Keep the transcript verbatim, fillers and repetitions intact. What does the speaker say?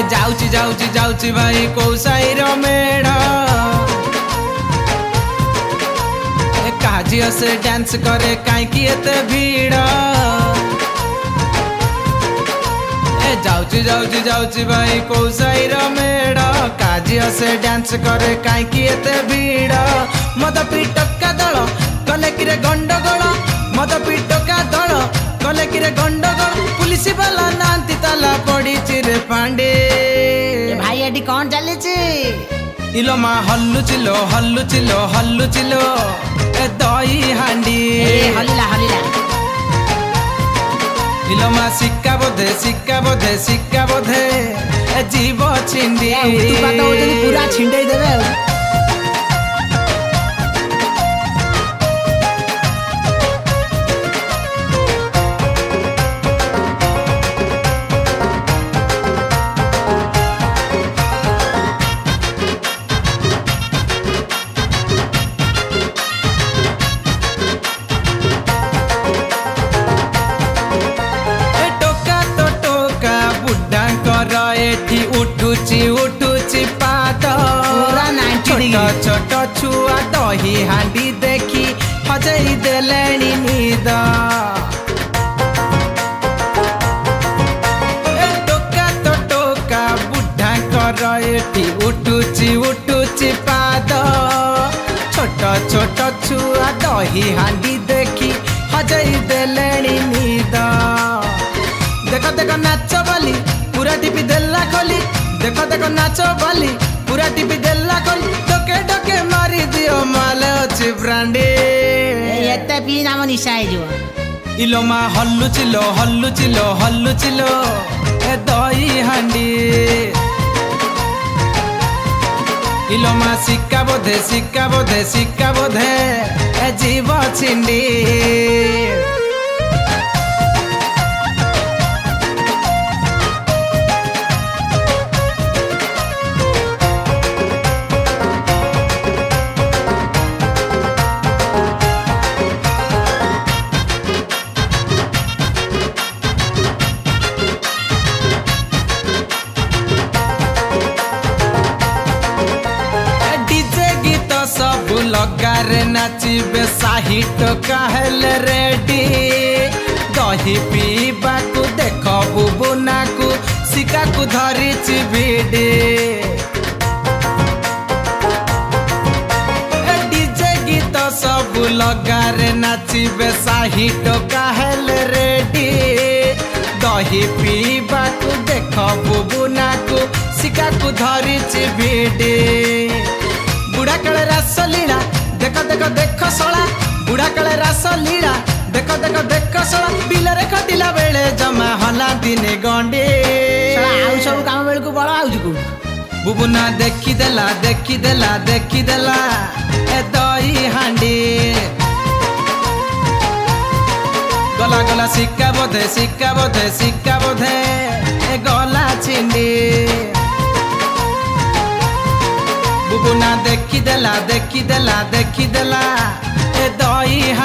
जाउची जाउची जाउची भाई कौसाईर मेढ़ काजी से डांस करे कहीं एते भीड़ जाउची जाउची जाउची भाई कौसाईर मेढ़ काजी से डांस करे कहीं एते भीड़ मद पीटका दल कले किरे गंडगोल मद पीटका दल कले किरे गंडगोल पुलिस वाला नांती ताला पड़ी चिरे पांडे भाई एडी कौन चले चे इलो मा हल्लु चिलो हल्लु चिलो हल्लु चिलो ए दही हांडी ए हल्ला हल्ला इलो मा सिक्का बोधे सिक्का बोधे सिक्का बोधे ए जीव छिंडी तू बात होजनी पूरा छिंडे देबे उठुची उठुची पाद छोट छोट छुआ दही हांडी देखी हजई देलेनी नीद टोका तो टोका बुढ़ा कर एठी उठुची उठुची पाद छोट छोट छुआ दही हांडी देखी हजई देलेनी नीद देख देख नाच बोली पूरा टीपी देला खोली देखो देखो नाचो बाली पूरा टीपी देला खोली डोके डोके मारी दियो माले अछि ब्रांडी एते पी नाम निशाई जो इलो मा हल्लु चिलो हल्लु चिलो हल्लु चिलो ए दही हांडी इलो मा सिक्का बोधे सिक्का बोधे सिक्का बोधे ए जीव छिंडी लगारे नाचिबे साही टोका हेले रेडी दही पीबा को देख बुबुना को सिका को धरी भिड़ी डीजे गीत सब लगारे नाचिबे साही टोका हेले रेडी दही पीबा को देख बुबुना को सिका को धरी भिड़ी बुढ़ा काले रास लीला देख देख देख सोला बुढ़ा काले रास लीला देख देख देख सोला बिलरे खटिला बेले जमा हला दिने गंडे आउ सब काम बेल को बड़ा आउ को बुबुना देखी देला देखी देला देखी देला ए दही हांडी गला गला सिक्का बोधे सिक्का बोधे सिक्का बोधे ए गला छिंडी बुबुना देखी देला देखी देला देखी देला ए दही